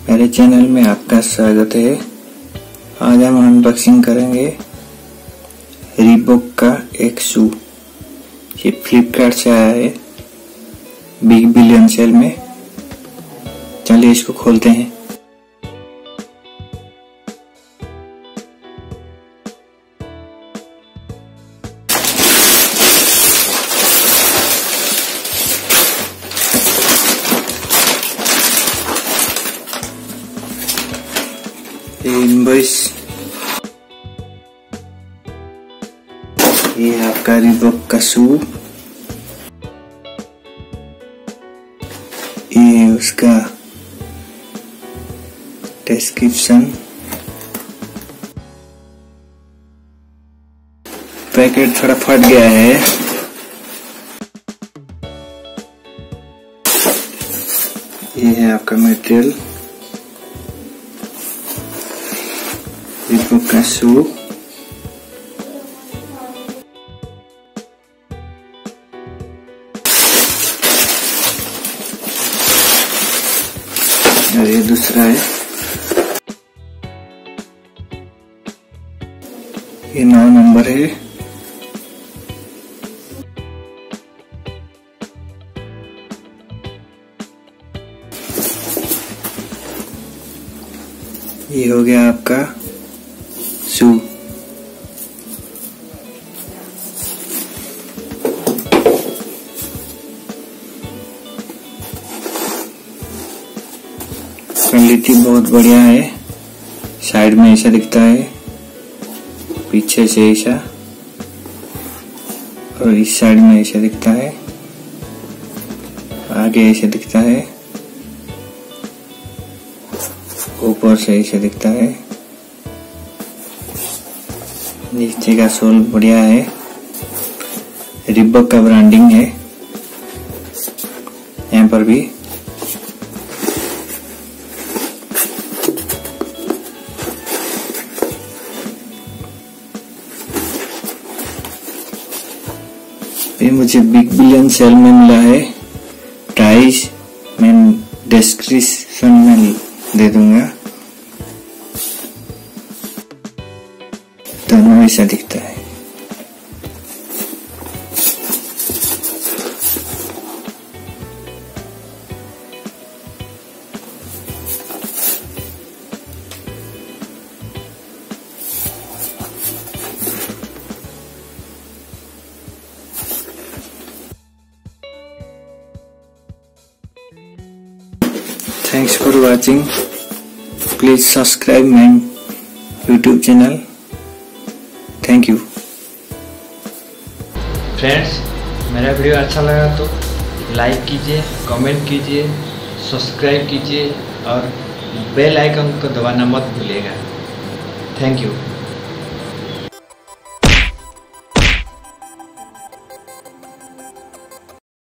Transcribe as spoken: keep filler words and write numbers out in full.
मेरे चैनल में आपका स्वागत है। आज हम अनबॉक्सिंग करेंगे रीबॉक का एक शू। ये फ्लिपकार्ट से आया है बिग बिलियन सेल में। चलिए इसको खोलते हैं। इनवॉइस, ये है आपका रीबॉक का शू। ये है उसका डिस्क्रिप्शन। पैकेट थोड़ा फट गया है। ये है आपका मटेरियल, रीबॉक का शू। और ये दूसरा है, ये नौ नंबर है। ये हो गया आपका शू। क्वालिटी बहुत बढ़िया है। साइड में ऐसा दिखता है, पीछे से ऐसा, और इस साइड में ऐसा दिखता है, आगे ऐसा दिखता है, ऊपर से ऐसा दिखता है। नीचे का सोल बढ़िया है। रीबॉक का ब्रांडिंग है यहाँ पर भी। ये मुझे बिग बिलियन सेल में मिला है। प्राइस मैं डिस्क्रिप्शन में दे दूंगा। दोनों ऐसा दिखता है। Thanks for watching. Please subscribe my YouTube channel. Thank you. Friends, मेरा वीडियो अच्छा लगा तो लाइक कीजिए, कमेंट कीजिए, सब्सक्राइब कीजिए और बेल आइकन को दबाना मत भूलिएगा। Thank you.